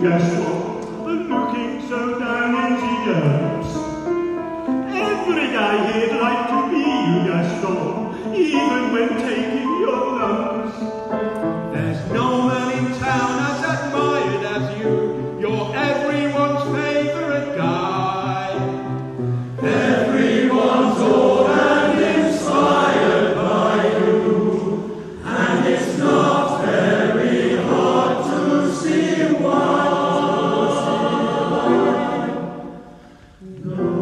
Gaston, but looking so down in the dumps. Every guy here'd like to be you, Gaston, even when taking your lumps. There's no man in town as admired as you. You're everyone's favourite guy. Everyone's awed and inspired by you, and it's not very hard to see why. No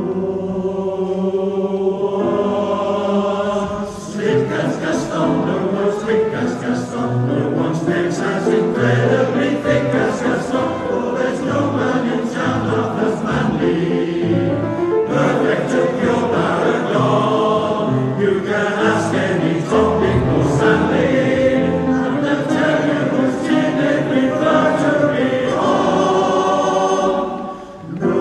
one slick as Gaston, no one's quick as Gaston, no one's legs as incredibly thick as Gaston. Oh, there's no man in town half as manly, perfect to pure paragon. You can ask any topic or Stanley, and they'll tell you whose chin they prefer to be on. No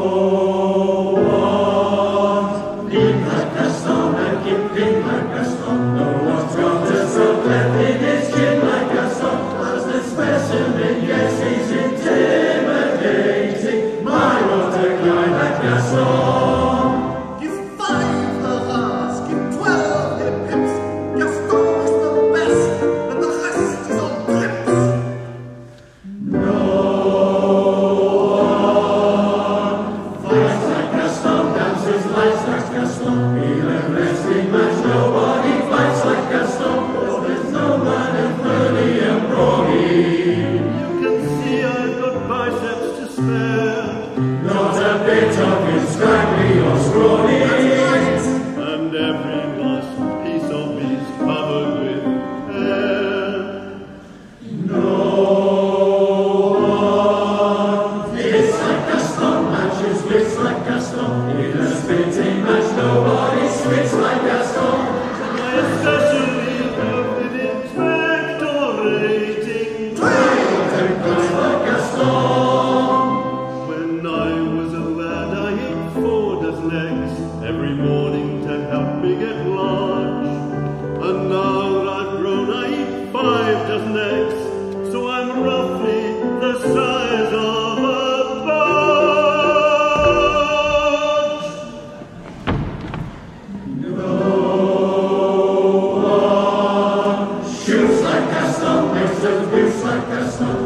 one lean like Gaston and keep thin like Gaston. No one's got a so-cleft in his chin like Gaston. As the specimen, yes, he's intimidating. My, what a guy like Gaston. Give 5 hurrahs, give 12 hip hips. Gaston is the best, and the rest is on trips. No one fights like Gaston, dances lights like Gaston. In a wrestling match, nobody fights like Gaston. Oh, there's no man as burly and brawny. You can see I've got biceps to spare, Not a bit of him scraggly or scrawny. and every last piece of me's covered with hair. No one fits like Gaston, matches wits like Gaston. In a spitting match, nobody spits like Gaston. I especially love it inspectorating. Guys like Gaston. When I was a lad, I ate 4 dozen eggs every morning to help me get large. And now that I've grown, I eat 5 dozen eggs, so I'm roughly the size of a barge. No one shoots like Gaston, makes them boots like Gaston.